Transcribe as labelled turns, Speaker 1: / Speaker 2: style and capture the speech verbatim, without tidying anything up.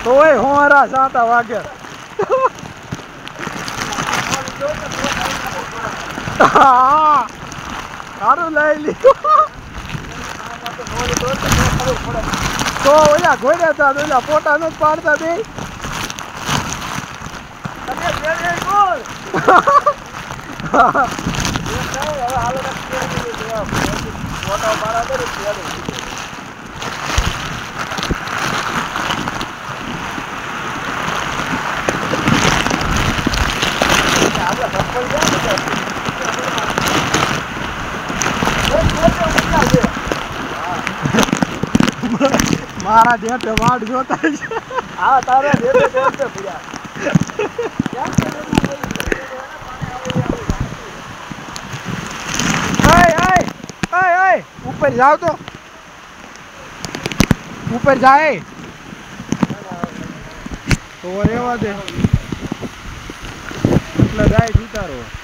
Speaker 1: ઓય હોરા સાતા વાગે હા સારું લઈ લીધું તો ઓલા ઘોડ્યા હતા ઓલા ફોટા નો પાડતા બે મારા જેઠે વાડ જોતા છે હા તારા જેઠે જેઠે ભયા ऊपर जाओ तो ऊपर जाए तो रेवा दे એટલે જાય જીતા રહો